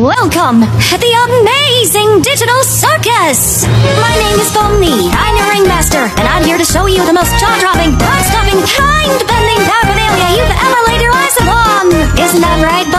Welcome to the amazing digital circus! My name is Pomni. I'm your ringmaster, and I'm here to show you the most jaw-dropping, heart-stopping, mind-bending paraphernalia you've ever laid your eyes upon! Isn't that right?